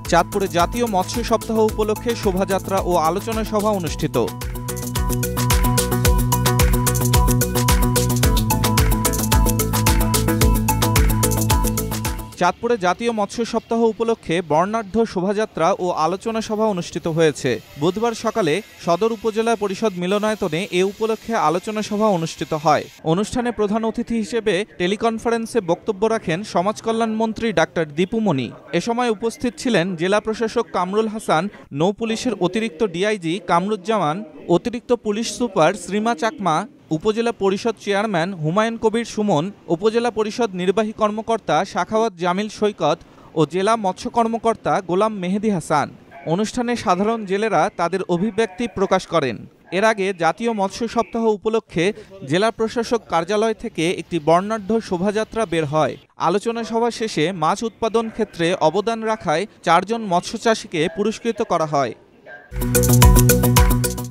চাঁদপুরে জাতীয় মৎস্য সপ্তাহ উপলক্ষে শোভাযাত্রা ও আলোচনা সভা অনুষ্ঠিত। চাঁদপুরে জাতীয় মৎস্য সপ্তাহ উপলক্ষে বর্ণাঢ্য শোভাযাত্রা ও আলোচনা সভা অনুষ্ঠিত হয়েছে। বুধবার সকালে সদর উপজেলা পরিষদ মিলনায়তনে এ উপলক্ষে আলোচনা সভা অনুষ্ঠিত হয়। অনুষ্ঠানে প্রধান অতিথি হিসেবে টেলিকনফারেন্সে বক্তব্য রাখেন সমাজ কল্যাণ মন্ত্রী ডাক্তার দীপু মনি। এ সময় উপস্থিত ছিলেন জেলা প্রশাসক কামরুল হাসান, নৌ পুলিশের অতিরিক্ত ডিআইজি কামরুজ্জামান, অতিরিক্ত পুলিশ সুপার শ্রীমা চাকমা, উপজেলা পরিষদ চেয়ারম্যান হুমায়ুন কবির সুমন, উপজেলা পরিষদ নির্বাহী কর্মকর্তা শাখাওয়াত জামিল সৈকত ও জেলা মৎস্য কর্মকর্তা গোলাম মেহেদি হাসান। অনুষ্ঠানে সাধারণ জেলেরা তাদের অভিব্যক্তি প্রকাশ করেন। এর আগে জাতীয় মৎস্য সপ্তাহ উপলক্ষে জেলা প্রশাসক কার্যালয় থেকে একটি বর্ণাঢ্য শোভাযাত্রা বের হয়। আলোচনা সভা শেষে মাছ উৎপাদন ক্ষেত্রে অবদান রাখায় 4 জন মৎস্য চাষীকে পুরস্কৃত করা হয়।